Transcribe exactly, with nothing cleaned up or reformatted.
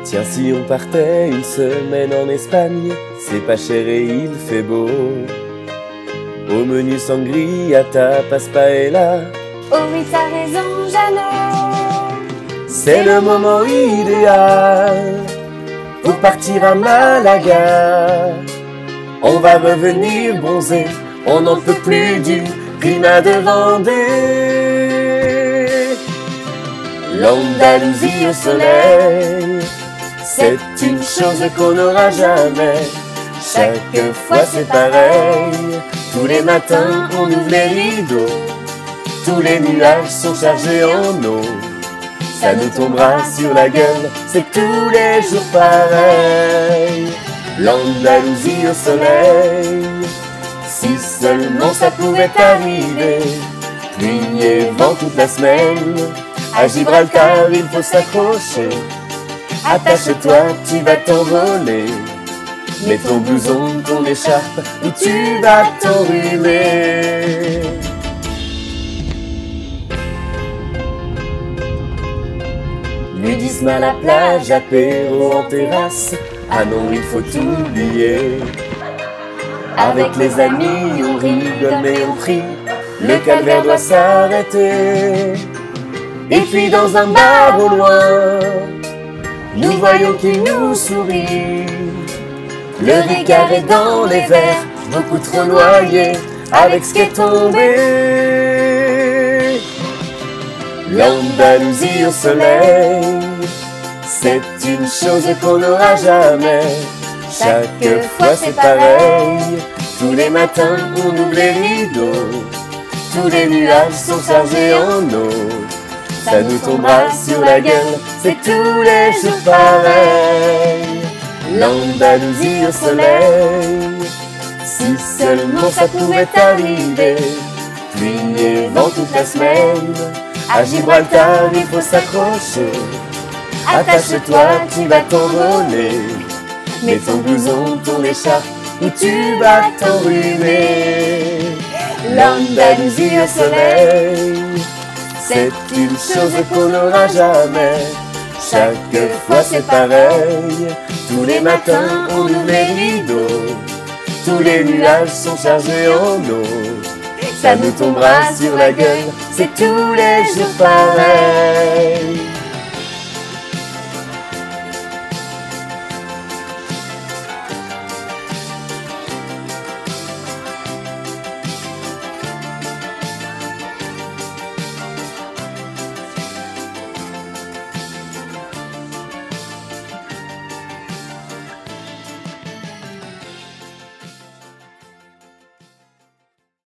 Tiens, si on partait une semaine en Espagne, c'est pas cher et il fait beau. Au menu sangria, tapas, paella. Oh oui, t'as raison, Jeannot. C'est le moment idéal pour partir à Malaga. On va revenir bronzer, on n'en peut plus du climat de Vendée. L'Andalousie au soleil, c'est une chose qu'on n'aura jamais. Chaque fois c'est pareil, tous les matins on ouvre les rideaux. Tous les nuages sont chargés en eau. Ça nous tombera sur la gueule, c'est tous les jours pareil. L'Andalousie au soleil, si seulement ça pouvait arriver. Pluie et vent toute la semaine, à Gibraltar il faut s'accrocher. Attache-toi, tu vas t'envoler. Mets ton blouson, ton écharpe, ou tu vas t'enrhumer. Nudisme à la plage, apéro en terrasse. Ah non, il faut oublier. Avec les amis, on rigole mais on prie. Le calvaire doit s'arrêter. Et puis dans un bar au loin, nous voyons qu'il nous sourit. Le Ricard est dans les verres, beaucoup trop noyé avec ce qui est tombé. L'Andalousie au soleil, c'est une chose qu'on n'aura jamais. Chaque fois c'est pareil, tous les matins on ouvre les rideaux. Tous les nuages sont chargés en eau. Ça nous tombera sur la gueule, c'est tous les jours pareil. L'Andalousie au soleil, si seulement ça pouvait arriver. Pluie et vent toute la semaine, à Gibraltar il faut s'accrocher. Attache-toi, tu vas t'envoler. Mets ton blouson, ton écharpe, ou tu vas t'enrhumer. L'Andalousie au soleil, c'est une chose qu'on n'aura jamais. Chaque fois c'est pareil, tous les matins on ouvre les rideaux. Tous les nuages sont chargés en eau. Ça nous tombera sur la gueule, c'est tous les jours pareil.